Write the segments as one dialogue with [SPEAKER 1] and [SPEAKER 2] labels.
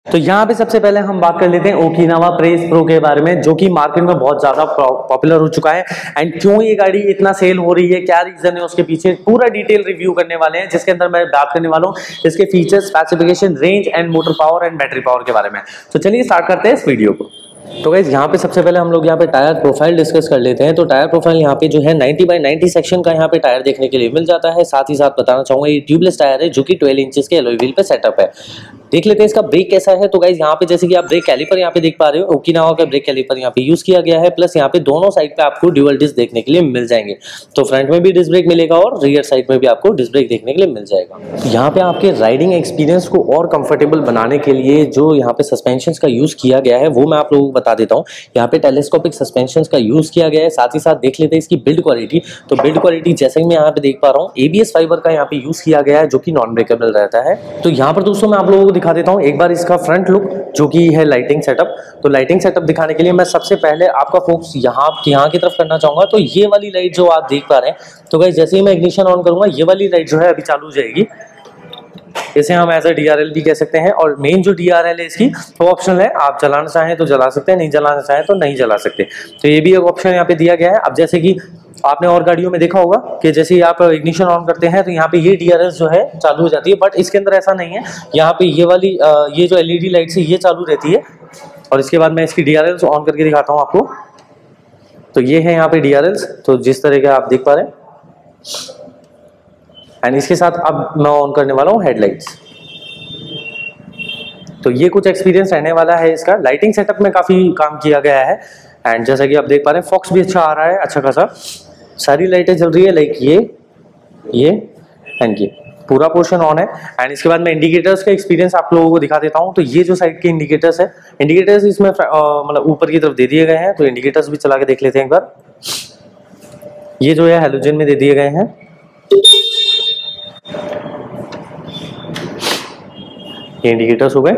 [SPEAKER 1] तो यहाँ पे सबसे पहले हम बात कर लेते हैं ओकिनावा प्रेस प्रो के बारे में, जो कि मार्केट में बहुत ज्यादा पॉपुलर हो चुका है। एंड क्यों ये गाड़ी इतना सेल हो रही है, क्या रीजन है उसके पीछे, पूरा डिटेल रिव्यू करने वाले हैं, जिसके अंदर मैं बात करने वाला हूँ इसके features, specification, range and motor power and battery power के बारे में। तो चलिए स्टार्ट करते हैं इस वीडियो को। तो गाइस यहाँ पे सबसे पहले हम लोग यहाँ पे टायर प्रोफाइल डिस्कस कर लेते हैं। तो टायर प्रोफाइल यहाँ पे जो है 90/90 सेक्शन का यहाँ पे टायर देखने के लिए मिल जाता है। साथ ही साथ बताना चाहूंगा ये ट्यूबलेस टायर है, जो कि 12 इंचेस के एलॉय व्हील पे सेटअप है। देख लेते हैं इसका ब्रेक कैसा है। तो गाइस यहाँ पे जैसे कि आप ब्रेक कैलिपर यहाँ पे देख पा रहे हो, ओकिनावा का ब्रेक कैलिपर यहाँ पे यूज किया गया है। प्लस यहाँ पे दोनों साइड पे आपको ड्यूअल डिस्क देखने के लिए मिल जाएंगे। तो फ्रंट में भी डिस्क ब्रेक मिलेगा और रियर साइड में भी आपको डिस्क ब्रेक देखने के लिए मिल जाएगा। यहाँ पे आपके राइडिंग एक्सपीरियंस को और कंफर्टेबल बनाने के लिए जो यहाँ पे सस्पेंशन का यूज किया गया है वो मैं आप लोगों को बता देता हूँ। यहाँ पे टेलीस्कोपिक सस्पेंशन का यूज किया गया है। साथ ही साथ देख लेते हैं इसकी बिल्ड क्वालिटी। तो बिल्ड क्वालिटी जैसे कि मैं यहाँ पे देख पा रहा हूँ, ABS फाइबर का यहाँ पे यूज किया गया है, जो कि नॉन ब्रेकेबल रहता है। तो यहाँ पर दोस्तों मैं आप लोगों को दिखा देता हूँ एक बार इसका फ्रंट लुक, जो कि है लाइटिंग सेटअप। तो लाइटिंग सेटअप दिखाने के लिए मैं सबसे पहले आपका फोकस यहाँ की तरफ करना चाहूंगा। तो ये वाली लाइट जो आप देख पा रहे हैं, तो गाइस जैसे ही मैं इग्निशन ऑन करूंगा, ये वाली लाइट जो है अभी चालू हो जाएगी। इसे हम एज अ DRL भी कह सकते हैं। और मेन जो DRL है इसकी वो ऑप्शनल है, आप चलाना चाहें तो जला सकते हैं, नहीं जलाना चाहें तो नहीं जला सकते। तो ये भी एक ऑप्शन यहाँ पे दिया गया है। अब जैसे कि आपने और गाड़ियों में देखा होगा कि जैसे ही आप इग्निशन ऑन करते हैं तो यहाँ पे ये DRL जो है चालू हो जाती है, बट इसके अंदर ऐसा नहीं है। यहाँ पे ये वाली ये जो LED लाइट है ये चालू रहती है। और इसके बाद मैं इसकी DRL ऑन करके दिखाता हूँ आपको। तो ये है यहाँ पे DRL, तो जिस तरह के आप देख पा रहे हैं। एंड इसके साथ अब मैं ऑन करने वाला हूँ हेडलाइट्स। तो ये कुछ एक्सपीरियंस रहने वाला है इसका। लाइटिंग सेटअप में काफी काम किया गया है। एंड जैसा कि आप देख पा रहे हैं, फॉक्स भी अच्छा आ रहा है, अच्छा खासा। सारी लाइटें जल रही है, लाइक ये एंड ये पूरा पोर्शन ऑन है। एंड इसके बाद मैं इंडिकेटर्स का एक्सपीरियंस आप लोगों को दिखा देता हूँ। तो ये जो साइड के इंडिकेटर्स है, इंडिकेटर्स इसमें मतलब ऊपर की तरफ दे दिए गए हैं। तो इंडिकेटर्स भी चला के देख लेते हैं एक बार। ये जो है हेलोजन में दे दिए गए हैं। ये इंडिकेटर्स हो गए।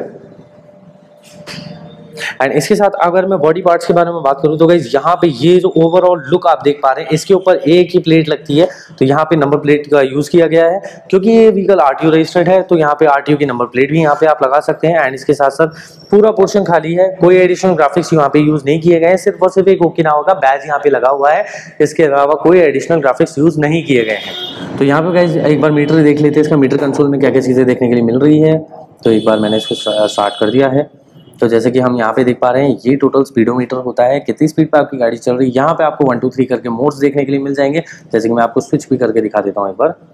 [SPEAKER 1] एंड इसके साथ अगर मैं बॉडी पार्ट्स के बारे में बात करूं तो गाइस यहाँ पे ये जो ओवरऑल लुक आप देख पा रहे हैं, इसके ऊपर एक ही प्लेट लगती है। तो यहाँ पे नंबर प्लेट का यूज किया गया है, क्योंकि ये व्हीकल RTO रजिस्टर्ड है। तो यहाँ पे RTO की नंबर प्लेट भी यहाँ पे आप लगा सकते हैं। एंड इसके साथ साथ पूरा पोर्शन खाली है, कोई एडिशनल ग्राफिक्स यहाँ पे यूज नहीं किए गए हैं। सिर्फ और सिर्फ एक ओकिनावा का बैज यहाँ पे लगा हुआ है, इसके अलावा कोई एडिशनल ग्राफिक्स यूज नहीं किए गए हैं। तो यहाँ पे गाइस एक बार मीटर देख लेते हैं, इसका मीटर कंसोल में क्या क्या चीजें देखने के लिए मिल रही है। तो एक बार मैंने इसको स्टार्ट कर दिया है। तो जैसे कि हम यहाँ पे देख पा रहे हैं, ये टोटल स्पीडोमीटर होता है, कितनी स्पीड पे आपकी गाड़ी चल रही है। यहाँ पे आपको 1 2 3 करके मोड्स देखने के लिए मिल जाएंगे। जैसे कि मैं आपको स्विच भी करके दिखा देता हूँ एक बार।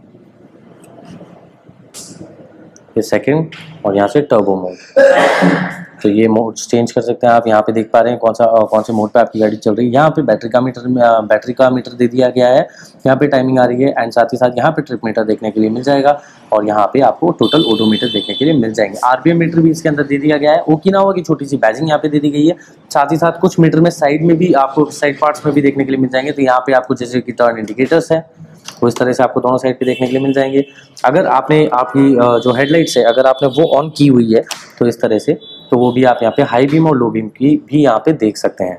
[SPEAKER 1] ये सेकंड और यहाँ से टर्बो मोड। तो ये मोड्स चेंज कर सकते हैं आप। यहाँ पे देख पा रहे हैं कौन से मोड पे आपकी गाड़ी चल रही है। यहाँ पे बैटरी का मीटर दे दिया गया है। यहाँ पे टाइमिंग आ रही है। एंड साथ ही साथ यहाँ पे ट्रिप मीटर देखने के लिए मिल जाएगा। और यहाँ पे आपको टोटल ओडोमीटर देखने के लिए मिल जाएंगे। RPM मीटर भी इसके अंदर दे दिया गया है। ओकिनावा की छोटी सी बैजिंग यहाँ पे दे दी गई है। साथ ही साथ कुछ मीटर में साइड में भी आपको साइड पार्ट्स में भी देखने के लिए मिल जाएंगे। तो यहाँ पे आपको जैसे कि टर्न इंडिकेटर्स है, वो इस तरह से आपको दोनों साइड पे देखने के लिए मिल जाएंगे। अगर आपने आपकी जो हेडलाइट्स है अगर आपने वो ऑन की हुई है तो इस तरह से, तो वो भी आप यहाँ पे हाई बीम और लो बीम की भी यहाँ पे देख सकते हैं।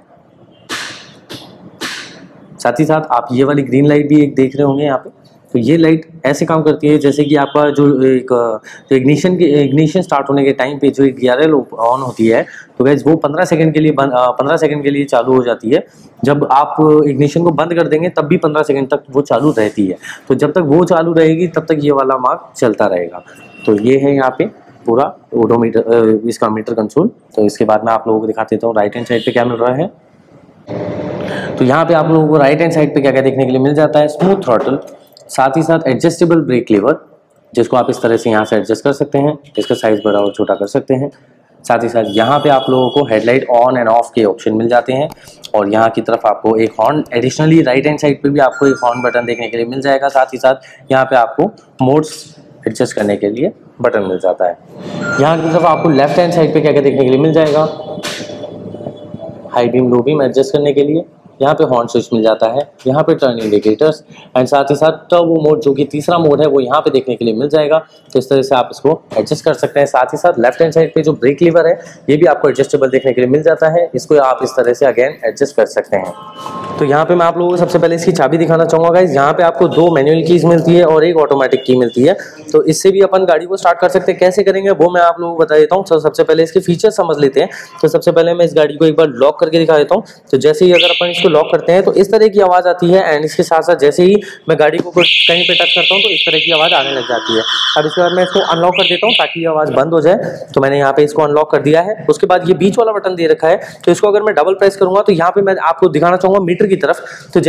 [SPEAKER 1] साथ ही साथ आप ये वाली ग्रीन लाइट भी एक देख रहे होंगे यहाँ पे। तो ये लाइट ऐसे काम करती है जैसे कि आपका जो इग्निशन स्टार्ट होने के टाइम पे जो एक DRL ऑन होती है, तो गाइस वो 15 सेकंड के लिए चालू हो जाती है। जब आप इग्निशन को बंद कर देंगे तब भी 15 सेकंड तक वो चालू रहती है। तो जब तक वो चालू रहेगी तब तक ये वाला मार्क चलता रहेगा। तो ये है यहाँ पे पूरा ओडोमीटर, इसका मीटर कंसोल। तो इसके बाद मैं आप लोगों को दिखा देता हूँ राइट हैंड साइड पे क्या मिल रहा है। तो यहाँ पे आप लोगों को राइट हैंड साइड पे क्या क्या देखने के लिए मिल जाता है। स्मूथ थ्रॉटल, साथ ही साथ एडजस्टेबल ब्रेक लीवर, जिसको आप इस तरह से यहाँ से एडजस्ट कर सकते हैं। इसका साइज बड़ा और छोटा कर सकते हैं। साथ ही साथ यहाँ पे आप लोगों को हेडलाइट ऑन एंड ऑफ के ऑप्शन मिल जाते हैं। और यहाँ की तरफ आपको एक horn, additionally right hand side पे भी आपको एक हॉर्न बटन देखने के लिए मिल जाएगा। साथ ही साथ यहाँ पे आपको मोड्स एडजस्ट करने के लिए बटन मिल जाता है। यहाँ की तरफ आपको लेफ्ट हैंड साइड पे क्या क्या देखने के लिए मिल जाएगा। High beam low beam adjust करने के लिए। यहाँ पे हॉर्न स्विच मिल जाता है, यहाँ पे टर्न इंडिकेटर्स एंड साथ ही साथ टर्बो मोड जो कि तीसरा मोड है वो यहाँ पे देखने के लिए मिल जाएगा। तो इस तरह से आप इसको एडजस्ट कर सकते हैं। साथ ही साथ लेफ्ट हैंड साइड पे जो ब्रेक लीवर है ये भी आपको एडजस्टेबल देखने के लिए मिल जाता है, इसको आप इस तरह से अगेन एडजस्ट कर सकते हैं। तो यहाँ पे मैं आप लोगों को सबसे पहले इसकी चाबी दिखाना चाहूँगा गाइस। यहाँ पे आपको 2 मैनुअल कीज मिलती है और एक ऑटोमेटिक की मिलती है। तो इससे भी अपन गाड़ी को स्टार्ट कर सकते हैं। कैसे करेंगे वो मैं आप लोगों को बता देता हूँ। तो सबसे पहले इसके फीचर समझ लेते हैं। तो सबसे पहले मैं इस गाड़ी को एक बार लॉक करके दिखा देता हूँ। तो जैसे ही अगर अपन इसको लॉक करते हैं तो इस तरह की आवाज़ आती है एंड इसके साथ साथ जैसे ही मैं गाड़ी को कहीं पे टच करता हूँ तो इस तरह की आवाज़ आने लग जाती है। अब इसके बाद मैं इसको अनलॉक कर देता हूँ ताकि ये आवाज़ बंद हो जाए। तो मैंने यहाँ पे इसको अनलॉक कर दिया है। उसके बाद ये बीच वाला बटन दे रखा है, तो इसको अगर मैं डबल प्रेस करूँगा तो यहाँ पे मैं आपको दिखाना चाहूँगा मीटर की तरफ।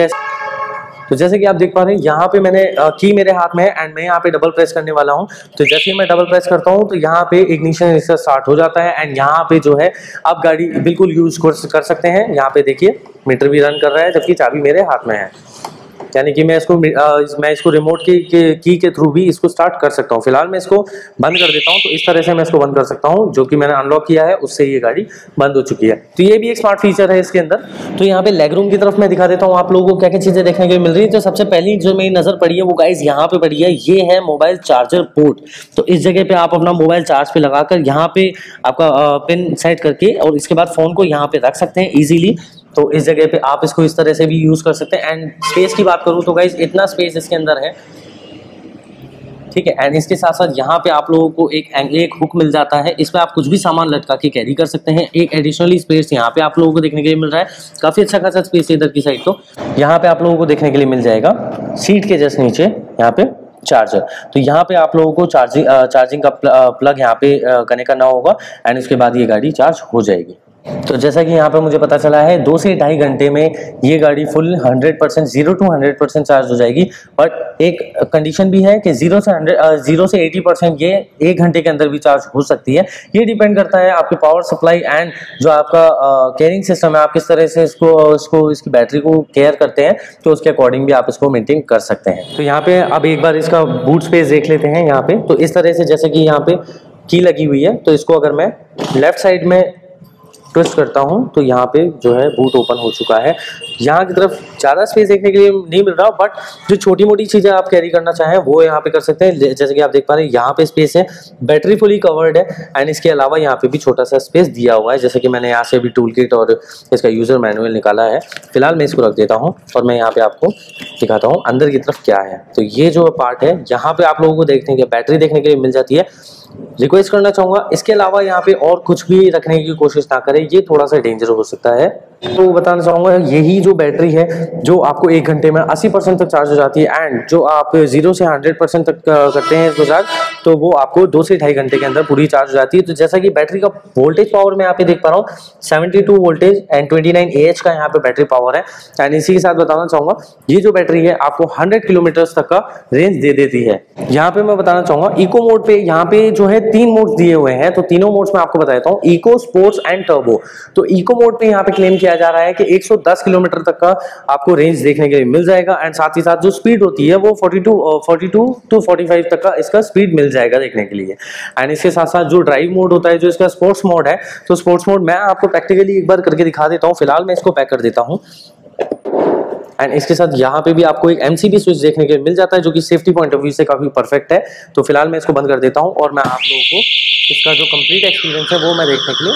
[SPEAKER 1] तो जैसे कि आप देख पा रहे हैं यहाँ पे मैंने की मेरे हाथ में है एंड मैं यहाँ पे डबल प्रेस करने वाला हूँ। तो जैसे ही मैं डबल प्रेस करता हूँ तो यहाँ पे इग्निशन इसका स्टार्ट हो जाता है एंड यहाँ पे जो है आप गाड़ी बिल्कुल यूज कर सकते हैं। यहाँ पे देखिए मीटर भी रन कर रहा है जबकि चाबी मेरे हाथ में है, यानी कि मैं इसको रिमोट की के थ्रू भी इसको स्टार्ट कर सकता हूँ। फिलहाल मैं इसको बंद कर देता हूँ। तो इस तरह से मैं इसको बंद कर सकता हूँ, जो कि मैंने अनलॉक किया है उससे ये गाड़ी बंद हो चुकी है। तो ये भी एक स्मार्ट फीचर है इसके अंदर। तो यहाँ पे लेग रूम की तरफ मैं दिखा देता हूँ आप लोगों को क्या क्या चीजें देखने के मिल रही है। तो सबसे पहली जो मेरी नजर पड़ी है वो गाइस यहाँ पे पड़ी है, ये है मोबाइल चार्जर पोर्ट। तो इस जगह पे आप अपना मोबाइल चार्ज पे लगाकर यहाँ पे आपका पिन सेट करके और इसके बाद फोन को यहाँ पे रख सकते हैं इजीली। तो इस जगह पे आप इसको इस तरह से भी यूज कर सकते हैं। एंड स्पेस की बात करूं तो गाइस इतना स्पेस इसके अंदर है, ठीक है। एंड इसके साथ साथ यहाँ पे आप लोगों को एक हुक मिल जाता है, इसमें आप कुछ भी सामान लटका के कैरी कर सकते हैं। एक एडिशनली स्पेस यहाँ पे आप लोगों को देखने के लिए मिल रहा है, काफी अच्छा खासा स्पेस है इधर की साइड। तो यहाँ पे आप लोगों को देखने के लिए मिल जाएगा सीट के जस्ट नीचे यहाँ पे चार्जर। तो यहाँ पे आप लोगों को चार्जिंग का प्लग यहाँ पे कनेक्ट करना होगा एंड उसके बाद ये गाड़ी चार्ज हो जाएगी। तो जैसा कि यहाँ पे मुझे पता चला है 2 से 2.5 घंटे में ये गाड़ी फुल 100% 0 to 100% चार्ज हो जाएगी। बट एक कंडीशन भी है कि 0 से 80% ये 1 घंटे के अंदर भी चार्ज हो सकती है। ये डिपेंड करता है आपके पावर सप्लाई एंड जो आपका केयरिंग सिस्टम है, आप किस तरह से इसकी बैटरी को केयर करते हैं, तो उसके अकॉर्डिंग भी आप इसको मेंटेन कर सकते हैं। तो यहाँ पे अब एक बार इसका बूट स्पेस देख लेते हैं। यहाँ पे तो इस तरह से जैसे कि यहाँ पे की लगी हुई है, तो इसको अगर मैं लेफ्ट साइड में ट्विस्ट करता हूं तो यहाँ पे जो है बूट ओपन हो चुका है। यहाँ की तरफ ज़्यादा स्पेस देखने के लिए नहीं मिल रहा, बट जो छोटी मोटी चीज़ें आप कैरी करना चाहें वो यहाँ पे कर सकते हैं। जैसे कि आप देख पा रहे हैं यहाँ पे स्पेस है, बैटरी फुली कवर्ड है एंड इसके अलावा यहाँ पे भी छोटा सा स्पेस दिया हुआ है। जैसे कि मैंने यहाँ से भी टूल किट और इसका यूज़र मैनुअल निकाला है। फिलहाल मैं इसको रख देता हूँ और मैं यहाँ पे आपको दिखाता हूँ अंदर की तरफ क्या है। तो ये जो पार्ट है यहाँ पे आप लोगों को बैटरी देखने के लिए मिल जाती है। रिक्वेस्ट करना चाहूंगा इसके अलावा यहाँ पे और कुछ भी रखने की कोशिश ना करें, ये थोड़ा सा डेंजर हो सकता है। तो बताना चाहूंगा यही जो बैटरी है जो आपको 1 घंटे में 80% तक चार्ज हो जाती है एंड जो आप 0 से 100% तक करते हैं इसको चार्ज, तो वो आपको 2 से 2.5 घंटे के अंदर पूरी चार्ज हो जाती है। तो जैसा कि बैटरी का वोल्टेज पावर मैं यहाँ पे देख पा रहा हूँ 72 वोल्टेज एंड 29 AH का यहाँ पे बैटरी पावर है। एंड इसी के साथ बताना चाहूंगा ये जो बैटरी है आपको 100 किलोमीटर तक का रेंज दे देती है। यहाँ पे मैं बताना चाहूंगा इको मोड पे यहाँ पे जो है 3 मोड्स दिए हुए हैं। तो तीनों मोड्स में आपको बताता हूँ, इको, स्पोर्ट्स एंड टर्बो। तो इको मोड पे यहाँ पे क्लेम किया जा रहा है कि 110 किलोमीटर तक का आपको रेंज देखने के लिए मिल जाएगा एंड साथ ही साथ जो स्पीड होती है वो 42 to 45 तक का इसका स्पीड मिल जाएगा देखने के लिए। एंड इसके साथ साथ जो ड्राइव मोड होता है, जो इसका स्पोर्ट्स मोड है, तो स्पोर्ट्स मोड मैं आपको प्रैक्टिकली एक बार करके दिखा देता हूँ। फिलहाल मैं इसको पैक कर देता हूँ एंड इसके साथ यहाँ पे भी आपको एक MCB स्विच देखने के लिए मिल जाता है जो कि सेफ्टी पॉइंट ऑफ व्यू से काफी परफेक्ट है। तो फिलहाल मैं इसको बंद कर देता हूँ और मैं आप लोगों को इसका जो कंप्लीट एक्सपीरियंस है वो मैं देखने के लिए,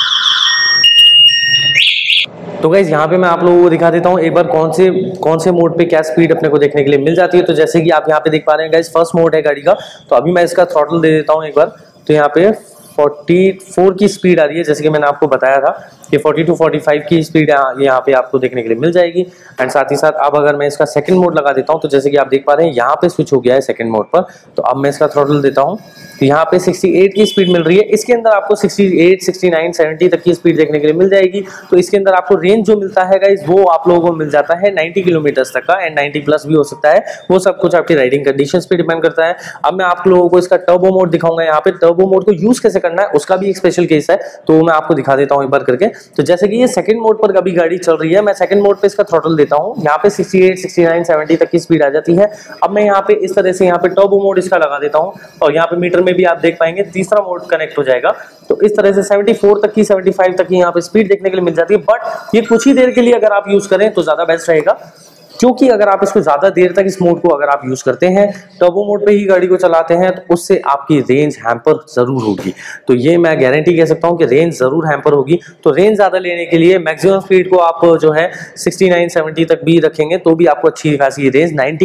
[SPEAKER 1] तो गाइस यहाँ पे मैं आप लोगों को दिखा देता हूँ एक बार कौन से मोड पे क्या स्पीड अपने को देखने के लिए मिल जाती है। तो जैसे कि आप यहाँ पे देख पा रहे हैं गाइस फर्स्ट मोड है गाड़ी का। तो अभी मैं इसका थ्रॉटल दे देता हूँ एक बार। तो यहाँ पे 44 की स्पीड आ रही है, जैसे कि मैंने आपको बताया था कि 40 to 45 की स्पीड यहाँ पे आपको देखने के लिए मिल जाएगी। एंड साथ ही साथ अब अगर मैं इसका सेकंड मोड लगा देता हूँ तो जैसे कि आप देख पा रहे हैं यहाँ पे स्विच हो गया है सेकंड मोड पर। तो अब मैं इसका थ्रॉटल देता हूँ तो यहाँ पे 68 की स्पीड मिल रही है। इसके अंदर आपको 68, 69, 70 तक की स्पीड देखने के लिए मिल जाएगी। तो इसके अंदर आपको रेंज जो मिलता है गाइस वो आप लोगों को मिल जाता है 90 किलोमीटर तक का एंड 90 प्लस भी हो सकता है। वो सब कुछ आपकी राइडिंग कंडीशंस पे डिपेंड करता है। अब मैं आप लोगों को इसका टर्बो मोड दिखाऊंगा। यहाँ पे टर्बो मोड को यूज कैसे करना है उसका भी एक स्पेशल केस है, तो मैं आपको दिखा देता हूँ एक बार करके। तो जैसे कि ये सेकंड मोड पर कभी गाड़ी चल रही है, मैं सेकंड मोड पे इसका थ्रॉटल देता हूँ, यहाँ पे 68, 69, 70 तक की स्पीड आ जाती है। अब मैं यहाँ पे इस तरह से यहाँ पे टर्बो मोड इसका लगा देता हूँ और यहाँ पे मीटर में भी आप देख पाएंगे तीसरा मोड कनेक्ट हो जाएगा। तो इस तरह से 74 तक की 75 तक की यहाँ पे स्पीड देखने के लिए मिल जाती है। बट ये कुछ ही देर के लिए अगर आप यूज करें तो ज्यादा बेस्ट रहेगा, क्योंकि अगर आप इसको ज्यादा देर तक इस मोड को अगर आप यूज करते हैं, टर्बो मोड पे ही गाड़ी को चलाते हैं, तो उससे आपकी रेंज हैम्पर जरूर होगी। तो ये मैं गारंटी कह सकता हूं कि रेंज जरूर हैम्पर होगी। तो रेंज ज्यादा लेने के लिए मैक्सिमम स्पीड को आप जो है 69, 70 तक भी रखेंगे तो भी आपको अच्छी खासी रेंज 90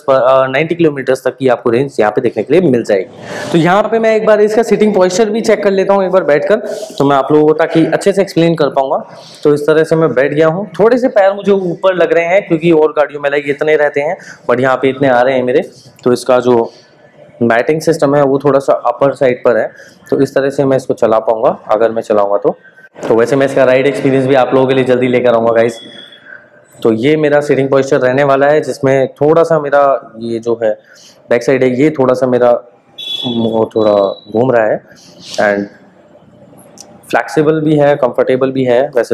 [SPEAKER 1] किलोमीटर तक की आपको रेंज यहाँ पे देखने के लिए मिल जाएगी। तो यहाँ पे मैं एक बार इसका सिटिंग पोस्चर भी चेक कर लेता हूँ एक बार बैठकर, तो मैं आप लोगों को ताकि अच्छे से एक्सप्लेन कर पाऊंगा। तो इस तरह से मैं बैठ गया हूँ, थोड़े से पैर मुझे ऊपर लग रहे हैं क्योंकि और गाड़ियों में लाइक इतने रहते हैं, बट यहाँ पे इतने आ रहे हैं मेरे। तो इसका जो मैटिंग सिस्टम है वो थोड़ा सा अपर साइड पर है, तो इस तरह से मैं इसको चला पाऊंगा अगर मैं चलाऊंगा तो वैसे मैं इसका राइड एक्सपीरियंस भी आप लोगों के लिए जल्दी लेकर आऊंगा गाइस। तो ये मेरा सीटिंग पोस्चर रहने वाला है, जिसमें थोड़ा सा मेरा ये जो है बैक साइड है ये थोड़ा सा मेरा वो थोड़ा घूम रहा है एंड फ्लैक्सिबल भी है, कंफर्टेबल भी है वैसे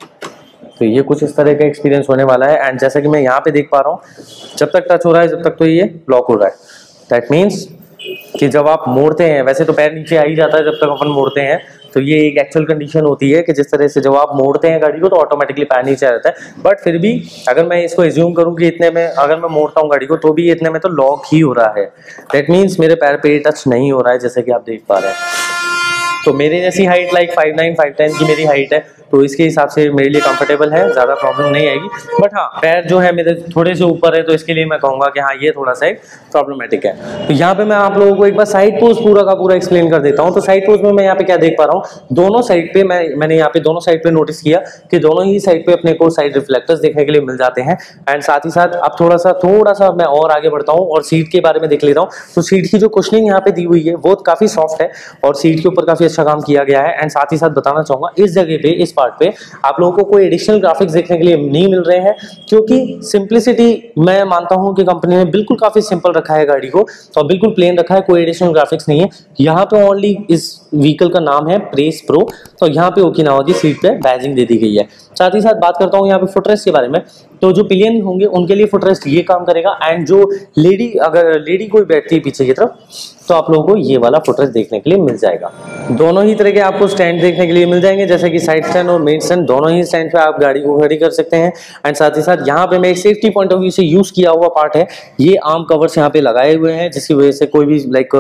[SPEAKER 1] तो ये कुछ इस तरह का एक्सपीरियंस होने वाला है। एंड जैसा कि मैं यहाँ पे देख पा रहा हूँ, जब तक टच हो रहा है जब तक तो ये लॉक हो रहा है। दैट मीन्स कि जब आप मोड़ते हैं, वैसे तो पैर नीचे आ ही जाता है जब तक अपन मोड़ते हैं, तो ये एक एक्चुअल कंडीशन होती है कि जिस तरह से जब आप मोड़ते हैं गाड़ी को तो ऑटोमेटिकली पैर नीचे आ जाता है। बट फिर भी अगर मैं इसको एज्यूम करूँ कि इतने में अगर मैं मोड़ता हूँ गाड़ी को तो भी इतने में तो लॉक ही हो रहा है। दैट मीन्स मेरे पैर पे टच नहीं हो रहा है, जैसे कि आप देख पा रहे हैं। तो मेरे जैसी हाइट लाइक 5'9", 5'10" की मेरी हाइट है, तो इसके हिसाब से मेरे लिए कंफर्टेबल है, ज़्यादा प्रॉब्लम नहीं आएगी। बट हाँ, पैर जो है मेरे थोड़े से ऊपर है, तो इसके लिए मैं कहूँगा कि हाँ ये थोड़ा सा एक प्रॉब्लमेटिक है। तो यहाँ पे मैं आप लोगों को एक बार साइड पोज पूरा का पूरा एक्सप्लेन कर देता हूँ। तो साइड पोज में मैं यहाँ पे क्या देख पा रहा हूँ, दोनों साइड पे मैंने यहाँ पे दोनों साइड पे नोटिस किया कि दोनों ही साइड पे अपने को साइड रिफ्लेक्टर्स देखने के लिए मिल जाते हैं। एंड साथ ही साथ अब थोड़ा सा मैं और आगे बढ़ता हूँ और सीट के बारे में देख लेता हूँ। तो सीट की जो कुशनिंग यहाँ पे दी हुई है वो काफी सॉफ्ट है और सीट के ऊपर काफी अच्छा काम किया गया है। एंड साथ ही साथ बताना चाहूंगा इस जगह पे, इस पार्ट पे आप लोगों को कोई एडिशनल ग्राफिक्स देखने के लिए नहीं मिल रहे हैं, क्योंकि सिंप्लिसिटी मैं मानता हूं कि कंपनी ने बिल्कुल काफी सिंपल रखा है गाड़ी को, तो बिल्कुल प्लेन रखा है, कोई एडिशनल ग्राफिक्स नहीं है। यहाँ पे ओनली इस व्हीकल का नाम है प्रेस प्रो, तो यहाँ पे ओकिनावा की सीट पे बैजिंग दे दी गई है। साथ ही साथ बात करता हूँ यहाँ पे फुटरेस्ट के बारे में, तो जो पिलियन होंगे उनके लिए फुटरेस्ट ये काम करेगा। एंड जो अगर लेडी कोई बैठती है पीछे की तरफ, तो आप लोगों को ये वाला फुटरेस्ट देखने के लिए मिल जाएगा। दोनों ही तरह के आपको स्टैंड देखने के लिए मिल जाएंगे, जैसे कि साइड स्टैंड और मेन स्टैंड, दोनों ही स्टैंड पे आप गाड़ी को खड़ी कर सकते हैं। एंड साथ ही साथ यहाँ पे मैं एक सेफ्टी पॉइंट ऑफ व्यू से यूज किया हुआ पार्ट है, ये आर्म कवर्स यहाँ पे लगाए हुए हैं, जिसकी वजह से कोई भी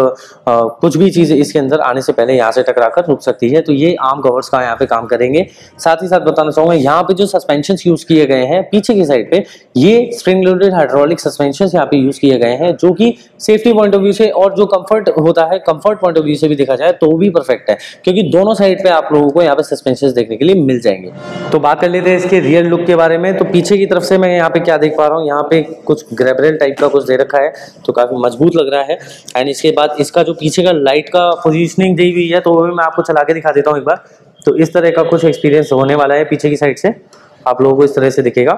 [SPEAKER 1] कुछ भी चीज इसके अंदर आने से पहले यहाँ से टकरा कर रुक सकती है, तो ये आर्म कवर्स का यहाँ पे काम करेंगे। साथ ही साथ बताना चाहूंगा यहाँ पे जो सस्पेंशन यूज किए गए हैं पीछे की साइड पे, ये स्प्रिंग लोडेड हाइड्रोलिक सस्पेंशन यहाँ पे यूज किए गए हैं, जो कि सेफ्टी पॉइंट ऑफ व्यू से और जो कंफर्ट होता है, कंफर्ट पॉइंट ऑफ व्यू से भी देखा जाए तो भी परफेक्ट है, क्योंकि दोनों साइड पे आप लोगों को यहाँ पे सस्पेंशन देखने के लिए मिल जाएंगे। तो बात कर लेते हैं इसके रियर लुक के बारे में। तो पीछे की तरफ से मैं यहाँ पे क्या देख पा रहा हूँ, यहाँ पे कुछ ग्रेबरेल टाइप का कुछ दे रखा है, तो काफी मजबूत लग रहा है। एंड इसके बाद इसका जो पीछे का लाइट का पोजिशनिंग दी हुई है, तो वो भी मैं आपको चला के दिखा देता हूँ एक बार। तो इस तरह का कुछ एक्सपीरियंस होने वाला है, पीछे की साइड से आप लोगों को इस तरह से दिखेगा।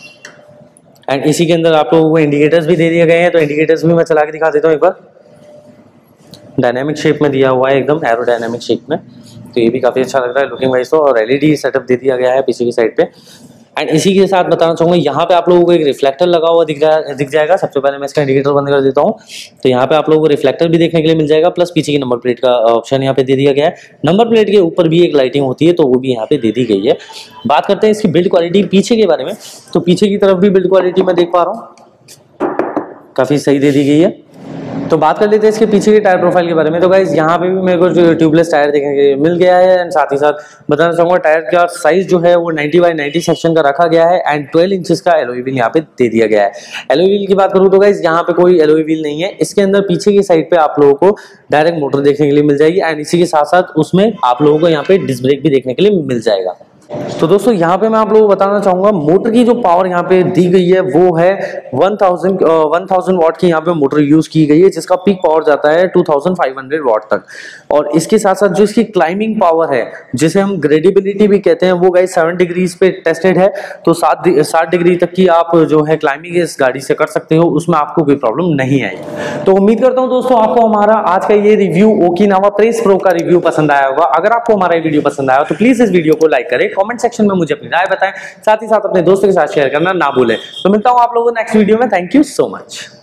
[SPEAKER 1] एंड इसी के अंदर आप लोगों को इंडिकेटर्स भी दे दिए गए हैं, तो इंडिकेटर्स भी मैं चला के दिखा देता हूँ एक बार। डायनामिक शेप में दिया हुआ है, एकदम एरोडायनामिक शेप में, तो ये भी काफी अच्छा लग रहा है लुकिंग वाइज। तो और एलईडी सेटअप दे दिया गया है पीछे की साइड पे। एंड इसी के साथ बताना चाहूंगा यहाँ पे आप लोगों को एक रिफ्लेक्टर लगा हुआ दिख जाएगा। सबसे पहले मैं इसका इंडिकेटर बंद कर देता हूँ, तो यहाँ पे आप लोगों को रिफ्लेक्टर भी देखने के लिए मिल जाएगा, प्लस पीछे की नंबर प्लेट का ऑप्शन यहाँ पे दे दिया गया है। नंबर प्लेट के ऊपर भी एक लाइटिंग होती है, तो वो भी यहाँ पे दे दी गई है। बात करते हैं इसकी बिल्ड क्वालिटी पीछे के बारे में। तो पीछे की तरफ भी बिल्ड क्वालिटी मैं देख पा रहा हूँ काफी सही दे दी गई है। तो बात कर लेते हैं इसके पीछे के टायर प्रोफाइल के बारे में। तो गाइस यहाँ पे भी मेरे को जो ट्यूबलेस टायर देखने के लिए मिल गया है। एंड साथ ही साथ बताना चाहूंगा टायर का साइज जो है वो 90x90 सेक्शन का रखा गया है। एंड 12 इंचेस का एलॉय व्हील यहाँ पे दे दिया गया है। एलॉय व्हील की बात करूँ तो गाइस यहाँ पे कोई एलॉय व्हील नहीं है, इसके अंदर पीछे की साइड पे आप लोगों को डायरेक्ट मोटर देखने के लिए मिल जाएगी। एंड इसी के साथ साथ उसमें आप लोगों को यहाँ पे डिस्क ब्रेक भी देखने के लिए मिल जाएगा। तो दोस्तों यहाँ पे मैं आप लोगों को बताना चाहूंगा मोटर की जो पावर यहाँ पे दी गई है वो है 1000 वाट की यहाँ पे मोटर यूज की गई है, जिसका पीक पावर जाता है 2500 वाट तक। और इसके साथ साथ जो इसकी क्लाइंबिंग पावर है, जिसे हम ग्रेडिबिलिटी भी कहते हैं, वो गाइस 7 डिग्रीज पे टेस्टेड है। तो 60 डिग्री तक की आप जो है क्लाइंबिंग इस गाड़ी से कर सकते हो, उसमें आपको कोई प्रॉब्लम नहीं आएगी। तो उम्मीद करता हूँ दोस्तों आपको हमारा आज का ये रिव्यू ओकिनावा प्रेस प्रो का रिव्यू पसंद आया होगा। अगर आपको हमारा ये वीडियो पसंद आया तो प्लीज इस वीडियो को लाइक करें, कमेंट सेक्शन में मुझे अपनी राय बताएं, साथ ही साथ अपने दोस्तों के साथ शेयर करना ना भूलें। तो मिलता हूं आप लोगों को नेक्स्ट वीडियो में। Thank you so much.